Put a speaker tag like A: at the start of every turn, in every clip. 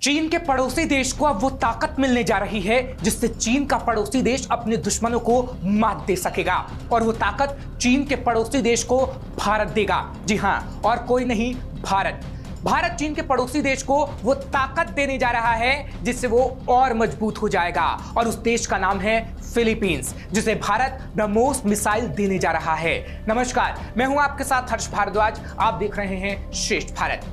A: चीन के पड़ोसी देश को अब वो ताकत मिलने जा रही है जिससे चीन का पड़ोसी देश अपने दुश्मनों को मात दे सकेगा और वो ताकत चीन के पड़ोसी देश को भारत देगा। जी हां, और कोई नहीं, भारत चीन के पड़ोसी देश को वो ताकत देने जा रहा है जिससे वो और मजबूत हो जाएगा और उस देश का नाम है फिलीपींस, जिसे भारत ब्रह्मोस मिसाइल देने जा रहा है। नमस्कार, मैं हूं आपके साथ हर्ष भारद्वाज, आप देख रहे हैं श्रेष्ठ भारत।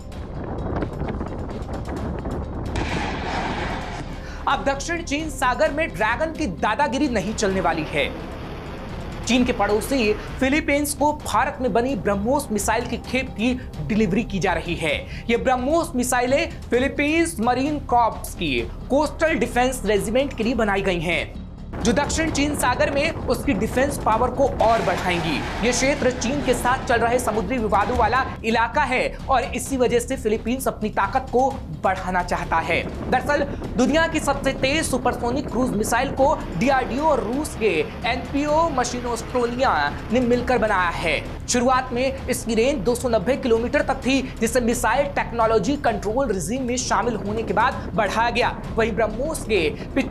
A: अब दक्षिण चीन सागर में ड्रैगन की दादागिरी नहीं चलने वाली है। चीन के पड़ोसी फिलीपींस को भारत में बनी ब्रह्मोस मिसाइल की खेप की डिलीवरी की जा रही है। ये ब्रह्मोस मिसाइलें फिलीपींस मरीन कॉर्प्स की कोस्टल डिफेंस रेजिमेंट के लिए बनाई गई हैं, जो दक्षिण चीन सागर में उसकी डिफेंस पावर को और बढ़ाएंगी। यह क्षेत्र चीन के साथ चल रहे समुद्री विवादों वाला इलाका है और इसी वजह से फिलीपींस अपनी ताकत को बढ़ाना चाहता है। दरअसल दुनिया की सबसे तेज सुपरसोनिक क्रूज मिसाइल को डीआरडीओ और रूस के एनपीओ मशीनोस्ट्रोलिया ने मिलकर बनाया है। शुरुआत में इसकी रेंज 290 किलोमीटर तक थी, जिसे मिसाइल टेक्नोलॉजी कंट्रोल रिजीम में शामिल होने के बाद बढ़ाया गया। वहीं ब्रह्मोस के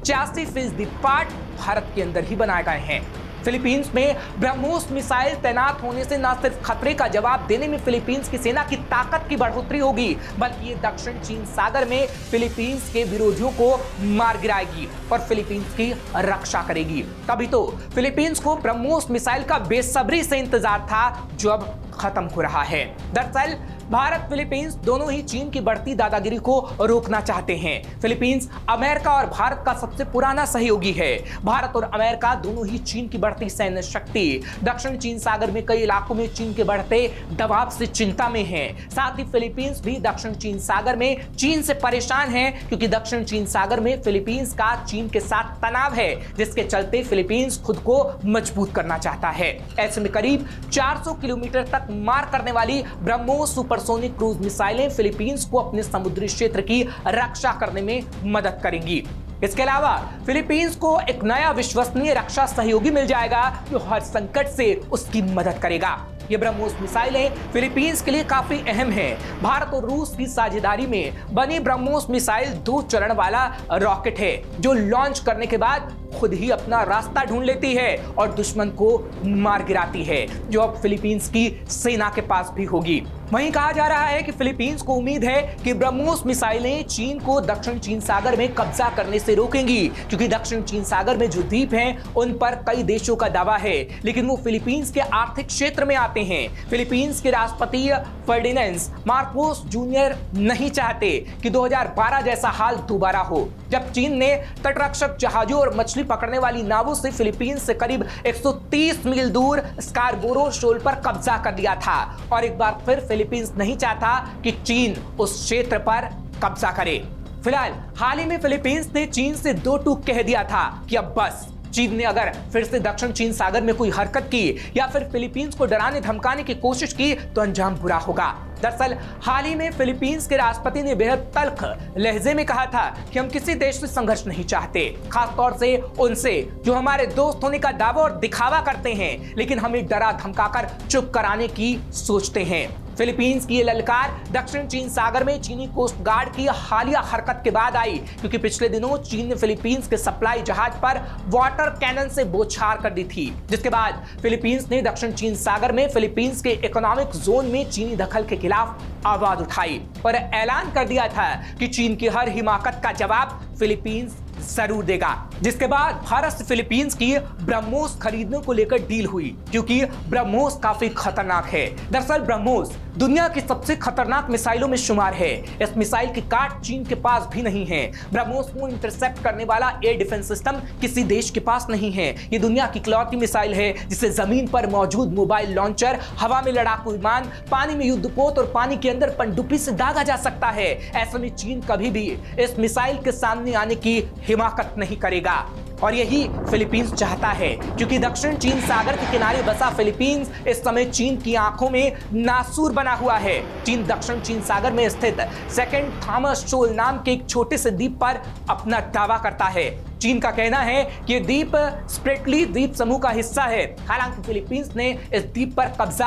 A: 85% पार्ट भारत के अंदर ही बनाए गए हैं। फिलीपींस में ब्रह्मोस मिसाइल तैनात होने से न सिर्फ खतरे का जवाब देने में फिलीपींस की सेना की ताकत की बढ़ोतरी होगी, बल्कि ये दक्षिण चीन सागर में फिलीपींस के विरोधियों को मार गिराएगी और फिलीपींस की रक्षा करेगी। तभी तो फिलीपींस को ब्रह्मोस मिसाइल का बेसब्री से इंतजार था, जो अब खत्म हो रहा है। दरअसल भारत फिलीपींस दोनों ही चीन की बढ़ती दादागिरी को रोकना चाहते हैं। फिलीपींस अमेरिका और भारत का सबसे पुराना सहयोगी है। भारत और अमेरिका दोनों ही चीन की बढ़ती सैन्य शक्ति, दक्षिण चीन सागर में कई इलाकों में चीन के बढ़ते दबाव से चिंता में हैं। साथ ही फिलीपींस भी दक्षिण चीन सागर में चीन से परेशान है, क्योंकि दक्षिण चीन सागर में फिलीपींस का चीन के साथ तनाव है, जिसके चलते फिलीपींस खुद को मजबूत करना चाहता है। ऐसे में करीब 400 किलोमीटर तक मार करने वाली ब्रह्मोस सुपरसोनिक क्रूज मिसाइलें फिलीपींस को अपने समुद्री क्षेत्र की रक्षा करने में मदद करेंगी। इसके अलावा फिलीपींस को एक नया विश्वसनीय रक्षा सहयोगी मिल जाएगा, जो हर संकट से उसकी मदद करेगा। ये ब्रह्मोस मिसाइलें फिलीपींस के लिए काफी अहम हैं। भारत और रूस की साझेदारी में बनी ब्रह्मोस मिसाइल 2 चरण वाला रॉकेट है, जो लॉन्च करने के बाद खुद ही अपना रास्ता ढूंढ लेती है और दुश्मन को मार गिराती है, जो अब फिलीपींस की सेना के पास भी होगी। वहीं कहा जा रहा है कि फिलीपींस को उम्मीद है कि ब्रह्मोस मिसाइलें चीन को दक्षिण चीन सागर में कब्जा करने से रोकेंगी, क्योंकि दक्षिण चीन सागर में जो द्वीप हैं उन पर कई देशों का दावा है, लेकिन वो फिलीपींस के आर्थिक क्षेत्र में आते हैं। फिलीपींस के राष्ट्रपति फर्डिनेंड मार्कोस जूनियर नहीं चाहते कि 2012 जैसा हाल दोबारा हो, जब चीन ने तटरक्षक जहाजों और मछली पकड़ने वाली नावों से फिलीपींस से करीब 130 मील दूर स्कारबोरो शोल पर कब्जा कर लिया था। और एक बार फिर फिलीपींस नहीं चाहता कि चीन उस क्षेत्र पर कब्जा करे। फिलहाल हाल ही में फिलीपींस ने चीन से 2 टूक कह दिया था कि अब बस। चीन ने अगर फिर से दक्षिण चीन सागर में कोई हरकत की या फिर फिलीपींस को डराने धमकाने की कोशिश की तो अंजाम बुरा होगा। दरअसल हाल ही में फिलीपींस के राष्ट्रपति ने बेहद तल्ख लहजे में कहा था कि हम किसी देश से संघर्ष नहीं चाहते, खासतौर से उनसे जो हमारे दोस्त होने का दावा और दिखावा करते हैं, लेकिन हमें डरा धमकाकर चुप कराने की सोचते हैं। फिलीपींस की ये ललकार दक्षिण चीन सागर में चीनी कोस्ट गार्ड की हालिया हरकत के बाद आई, क्योंकि पिछले दिनों चीन ने फिलीपींस के सप्लाई जहाज पर वाटर कैनन से बौछार कर दी थी, जिसके बाद फिलीपींस ने दक्षिण चीन सागर में फिलीपींस के इकोनॉमिक जोन में चीनी दखल के खिलाफ आवाज उठाई और ऐलान कर दिया था कि चीन की हर हिमाकत का जवाब फिलीपींस जरूर देगा। जिसके बाद भारत से फिलीपींस की ब्रह्मोस खरीदने को लेकर डील हुई, क्योंकि ब्रह्मोस काफी खतरनाक है। दरअसल ब्रह्मोस दुनिया की सबसे खतरनाक मिसाइलों में शुमार है। इस मिसाइल की काट चीन के पास भी नहीं है। ब्रह्मोस को इंटरसेप्ट करने वाला एयर डिफेंस सिस्टम किसी देश के पास नहीं है। ये दुनिया की इकलौती मिसाइल है जिसे जमीन पर मौजूद मोबाइल लॉन्चर, हवा में लड़ाकू विमान, पानी में युद्धपोत और पानी के अंदर पनडुब्बी से दागा जा सकता है। ऐसे में चीन कभी भी इस मिसाइल के सामने आने की हिमाकत नहीं करेगा और यही फिलीपींस चाहता है, क्योंकि दक्षिण चीन सागर के किनारे बसा फिलीपींस इस समय चीन की आंखों में नासूर बना हुआ है। चीन दक्षिण चीन सागर में स्थित सेकेंड थॉमस शोल नाम के एक छोटे से द्वीप पर अपना दावा करता है। चीन का कहना है कि द्वीप स्प्रेटली द्वीप समूह का हिस्सा है। हालांकि फिलीपींस ने इस द्वीप पर कब्जा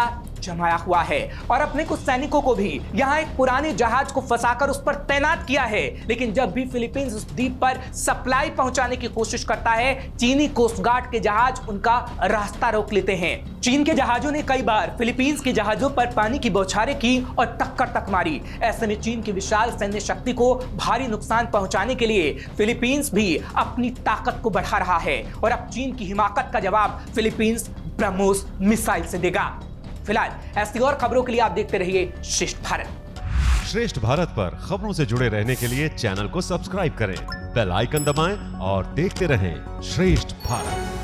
A: जमाया हुआ है और अपने कुछ सैनिकों को भी यहाँ एक पुराने जहाज को फंसाकर उस पर तैनात किया है। लेकिन जब भी फिलीपींस उस द्वीप पर सप्लाई पहुंचाने की कोशिश करता है, चीनी कोस्ट गार्ड के जहाज उनका रास्ता रोक लेते हैं। चीन के जहाजों ने कई बार फिलीपींस के जहाजों पर पानी की बौछारें की और टक्कर तक मारी। ऐसे में चीन की विशाल सैन्य शक्ति को भारी नुकसान पहुंचाने के लिए फिलीपींस भी अपनी ताकत को बढ़ा रहा है और अब चीन की हिमाकत का जवाब फिलीपींस ब्रह्मोस मिसाइल से देगा। फिलहाल ऐसी और खबरों के लिए आप देखते रहिए श्रेष्ठ भारत।
B: श्रेष्ठ भारत पर खबरों से जुड़े रहने के लिए चैनल को सब्सक्राइब करें, बेल आइकन दबाएं और देखते रहें श्रेष्ठ भारत।